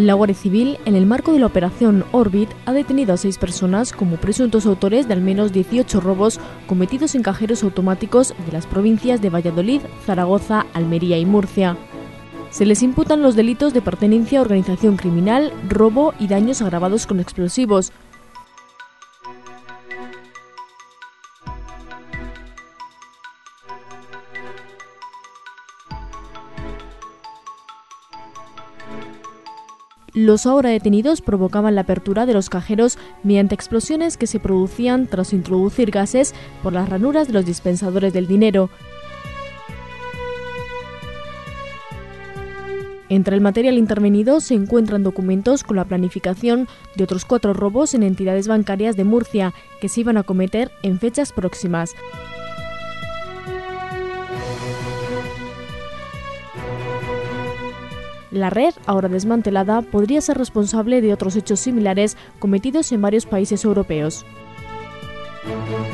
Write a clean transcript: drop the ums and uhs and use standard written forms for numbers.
La Guardia Civil, en el marco de la operación Orbit, ha detenido a 6 personas como presuntos autores de al menos 18 robos cometidos en cajeros automáticos de las provincias de Valladolid, Zaragoza, Almería y Murcia. Se les imputan los delitos de pertenencia a organización criminal, robo y daños agravados con explosivos. Los ahora detenidos provocaban la apertura de los cajeros mediante explosiones que se producían tras introducir gases por las ranuras de los dispensadores del dinero. Entre el material intervenido se encuentran documentos con la planificación de otros 4 robos en entidades bancarias de Murcia que se iban a cometer en fechas próximas. La red, ahora desmantelada, podría ser responsable de otros hechos similares cometidos en varios países europeos.